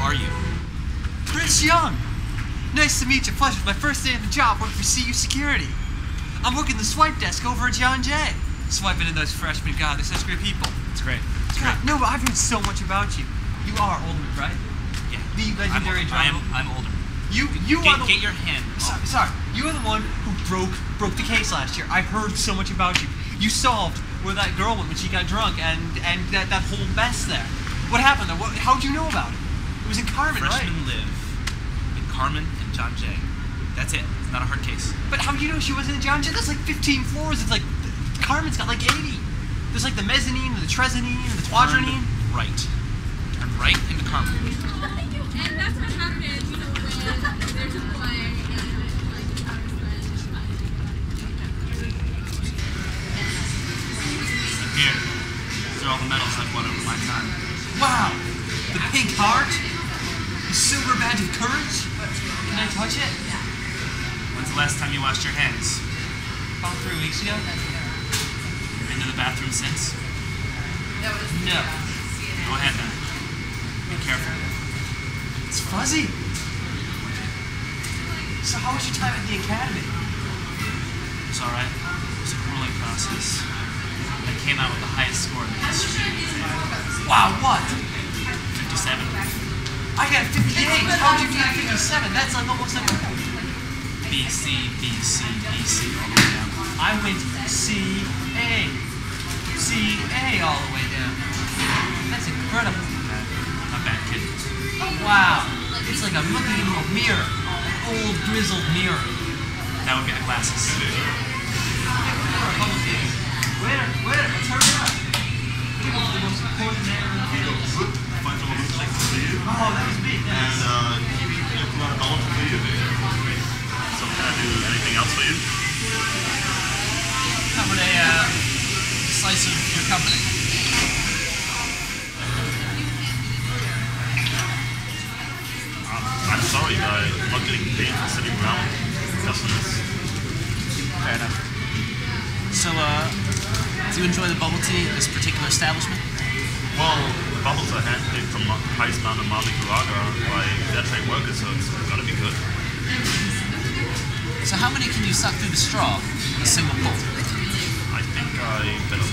are you? Prince Young! Nice to meet you. Pleasure. My first day on the job working for CU Security. I'm working the swipe desk over at John Jay. Swiping in those freshmen. God, they're such great people. It's great. It's God, great. no, but I've heard so much about you. You are Oldman, right? Yeah. The legendary drama. I'm older. You are the... Get your hand. Sorry. You are the one who broke the case last year. I heard so much about you. You solved where that girl went when she got drunk and that whole mess there. What happened there? How'd you know about it? It was in Carmen, right? Freshmen live in Carmen and John Jay. That's it. It's not a hard case. But how do you know she wasn't in John Jay? That's like 15 floors. It's like Carmen's got like 80. There's like the mezzanine, the trezzanine, the quadranine. Turn right into Carmen. And that's what happens, when there's a play and like Here. These are all the medals I've won over my time. Wow! The pink heart, the silver badge of courage. Can I touch it? When's the last time you washed your hands? About 3 weeks ago. Been to the bathroom since? No. Go ahead then. Be careful. It's fuzzy. So how was your time at the academy? It was alright. It was a grueling process. I came out with the highest score in the history. Wow, what? 57. I got a 58. How did you get a 57? That's like almost like B, C, all the way down. I went C, A all the way down. That's incredible. Not bad, kid. Wow. It's like I'm looking into a mirror. An old, grizzled mirror. That would be the glasses. Waiter, let's hurry up. People are the most important man in the field. Oh, that was me. And you want a dollar for you. So can I do anything else for you? How about a slice of your company? I'm sorry, but I'm not getting paid for sitting around with customers. Fair enough. So, do you enjoy the bubble tea at this particular establishment? Well, the bubbles are handpicked from Highest Mountain Maliculaga by fair trade workers, so it's gotta be good. So how many can you suck through the straw in a single pull? I think I better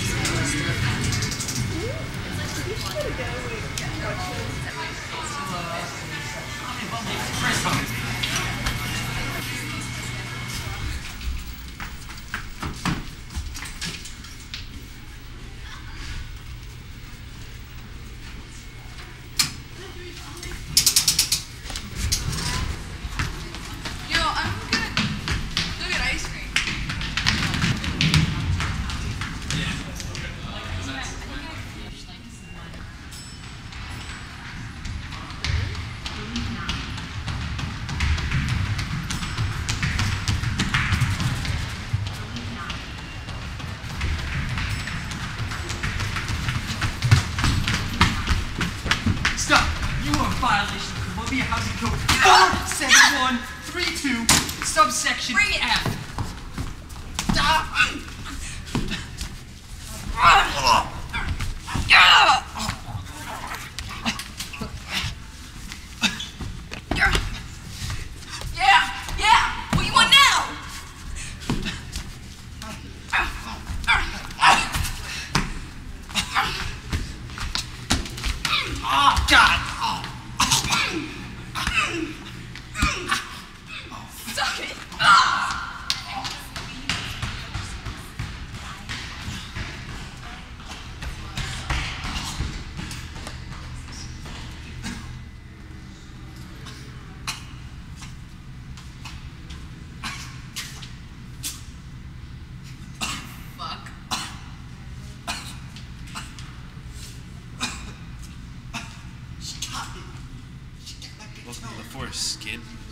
Violation of Columbia Housing Code 47132, subsection F. Yeah! What do you want now? Oh, God! Suck it! Fuck. Welcome to the force, kid.